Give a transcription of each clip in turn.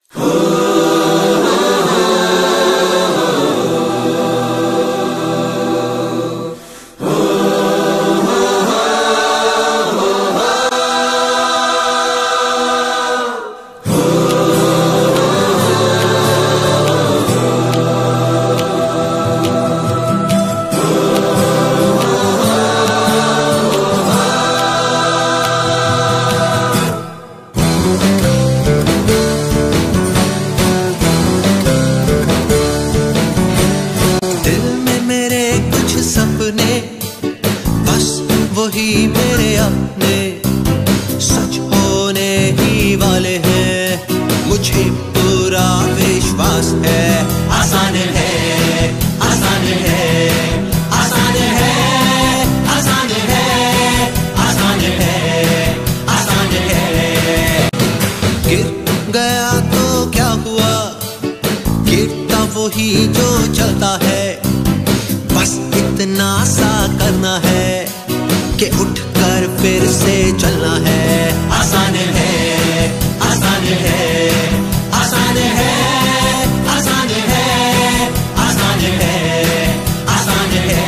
वही मेरे अपने सच होने ही वाले हैं, मुझे पूरा विश्वास है। आसान है, आसान है, आसान है, आसान है, आसान है, आसान है। गिर गया तो क्या हुआ, गिरता वही जो चलता है, बस इतना सा करना है कि उठकर फिर से चलना है। आसान है, आसान है, आसान है, आसान है, आसान है, आसान है।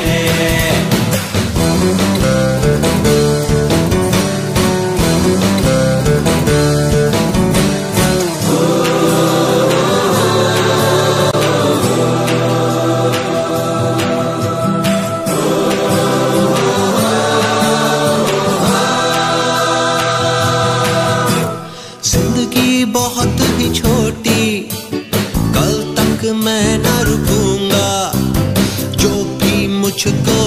बहुत ही छोटी, कल तक मैं न रुकूंगा, जो भी मुझको